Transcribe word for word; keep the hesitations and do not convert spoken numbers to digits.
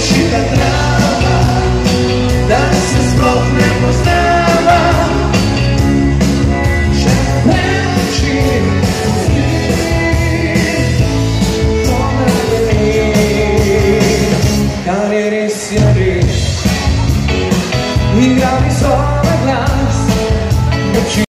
Sušita trava, da se sploh ne poznava. Žele oči Karijeri sjeri, igra mi zove.